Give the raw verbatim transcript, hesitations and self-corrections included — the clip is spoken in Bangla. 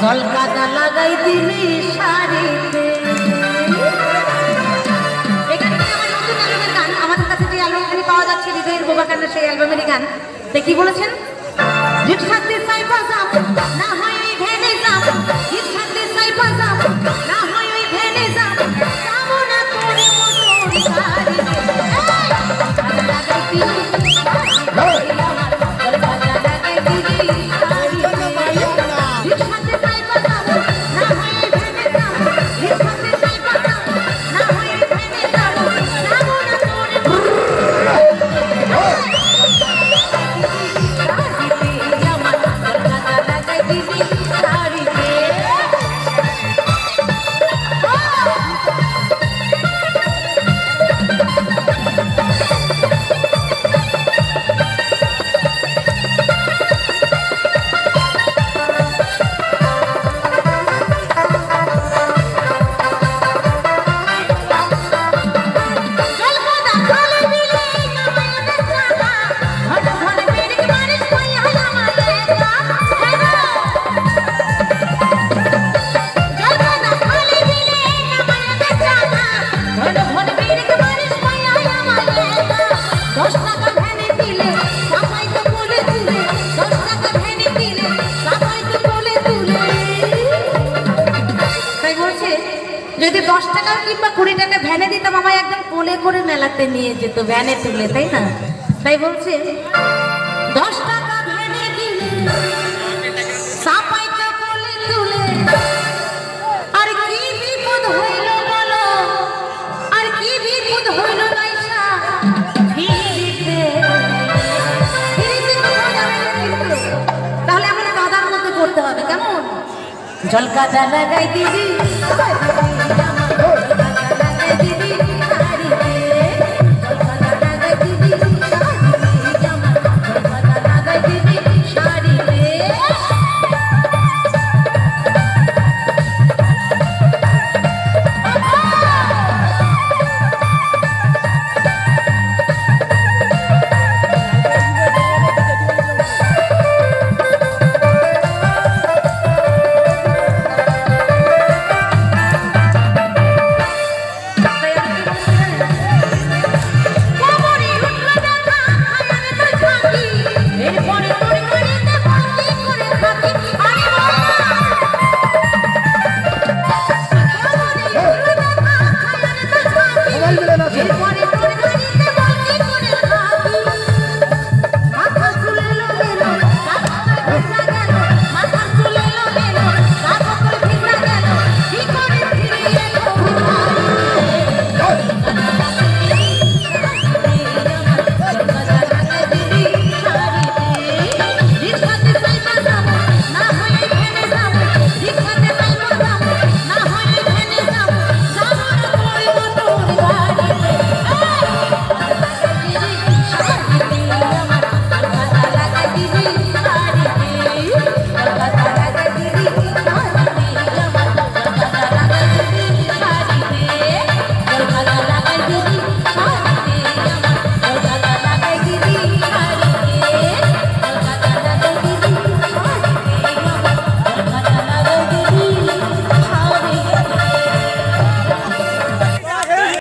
কলকাতা লাগাই দিলি শাড়িতে। এখানে আমার নতুন অ্যালবামের গান, আমাদের কাছে যে অ্যালবামখানি পাওয়া যাচ্ছে হৃদয়ের বোবা কান্না, সেই অ্যালবামেরই গান। কি বলেছেন? জিত সাথে সাই বাজাম না হয় ওই ভেনে যাম, জিত সাথে সাই বাজাম না হয় ওই ভেনে যাম, যাবো না তোর মতো শাড়িতে। কলকাতা লাগাই দিলি যদি দশ টাকা কিংবা কুড়ি টাকা ভ্যানে দিতাম, আমায় একদম কোলে করে মেলাতে নিয়ে যেত, ভ্যানে তুলে, তাই না? তাই বলছে দশ টাকা ভ্যানে দিলে সাপাইতে কোলে তুলে, আর কি বিপদ হইল বলো, আর কি বিপদ হইল নাইসা ফিরিতে। তাহলে আমরা দাদার মধ্যে করতে হবে, কেমন? জলকাতা লাগাই দিবি